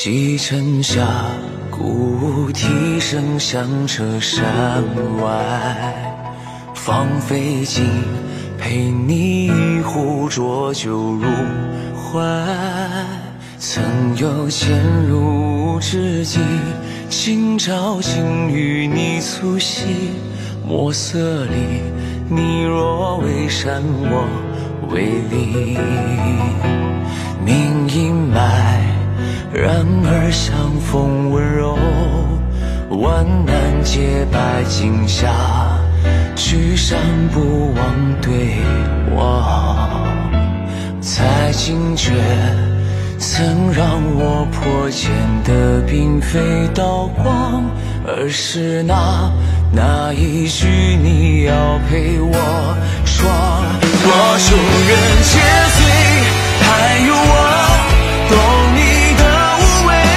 西城下，鼓笛声响彻山外。放飞尽，陪你一壶浊酒入怀。曾有潜入知己，今朝竟与你促膝。墨色里，你若为山，我为笠。明阴霾，然而相逢温柔。万难皆败镜下，聚散不忘对望。才惊觉，曾让我破茧的并非刀光，而是那一句你要陪我闯。若众人皆醉，还有我懂你的无畏。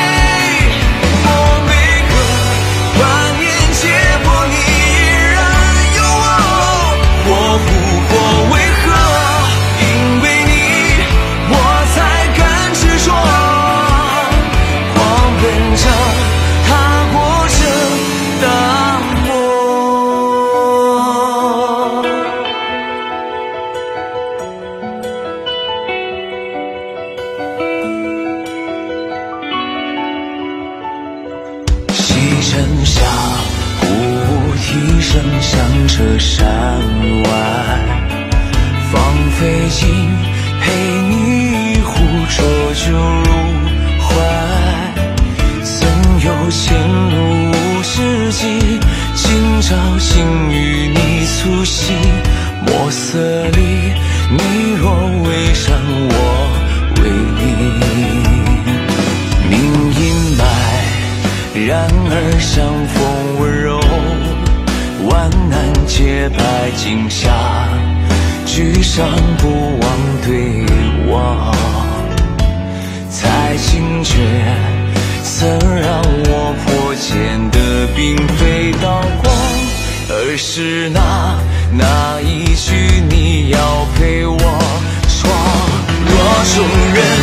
我每个万念皆破，你依然有我。我不过为何？因为你，我才敢执着。狂奔着，踏过这大西城下，鼓笛声响彻山外。放飞尽，陪你一壶浊酒入怀。曾有前路知己，今朝竟与你促膝。墨色里，你若为山，我为笠。明阴霾，然而相逢温柔。万难皆败镜下，聚散不忘对望。才惊觉，曾让我破茧的并非刀光，而是那一句你要陪我闯。若众人